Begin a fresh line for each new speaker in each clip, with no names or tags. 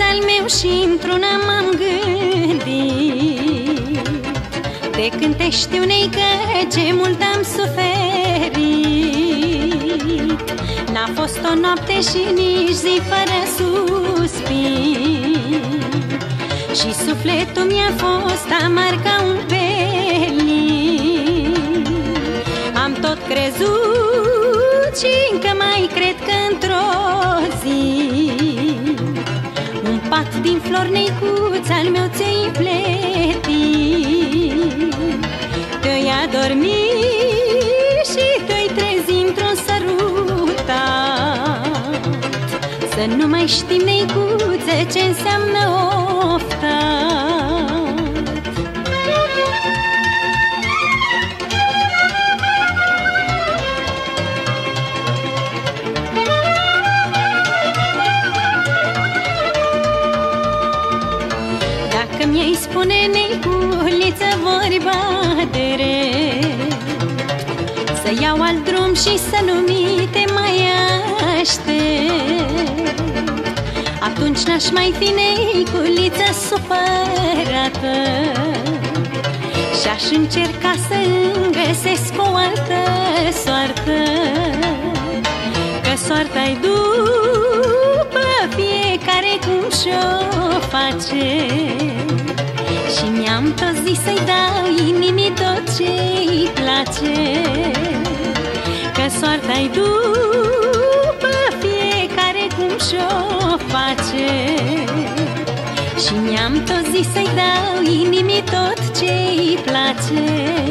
al meu și într-una m-am gândit. De când te știu, neică, ce mult am suferit. N-a fost o noapte și nici zi fără suspin, și sufletul mi-a fost amar ca un pelin. Am tot crezut și încă mai cred că într-o zi un pat din flori, neicuț, al meu ți-ai pletit. Te-ai adormit și te-ai trezit într-un sărutat. Să nu mai știm, neicuță, ce înseamnă oftat. Dacă mi-ai spune, neiculiță, vorba de drept, să iau alt drum și să nu mi te mai aștept, atunci n-aș mai fi, neiculiță, supărată și-aș încerca să-mi găsesc o altă soartă. Că soarta-i după fiecare cum și-o face, și mi-am tot zis să-i dau inimii tot ce-i place. Că soarta-i după fiecare cum și-o face, și mi-am tot zis să-i dau inimii tot ce-i place.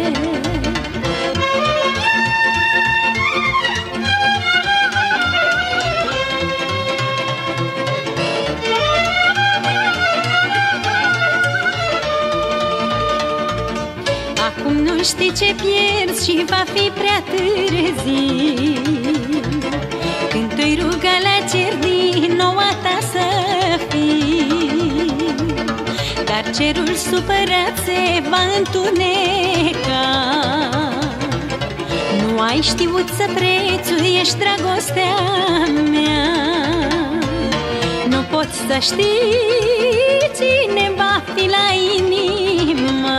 Acum nu știi ce pierzi și va fi prea târziu, când te-i ruga la cer din nou a ta să fii. Dar cerul supărat se va întuneca. Nu ai știut să prețuiești dragostea mea. Nu poți să știi cine va fi la inimă,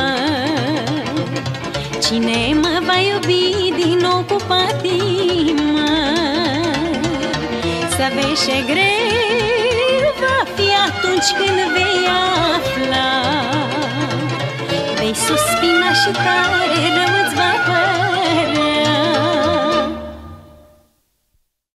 cine mă va iubi din nou cu patimă. Să vezi ce greu va fi atunci când vei afla, vei suspina și tare rău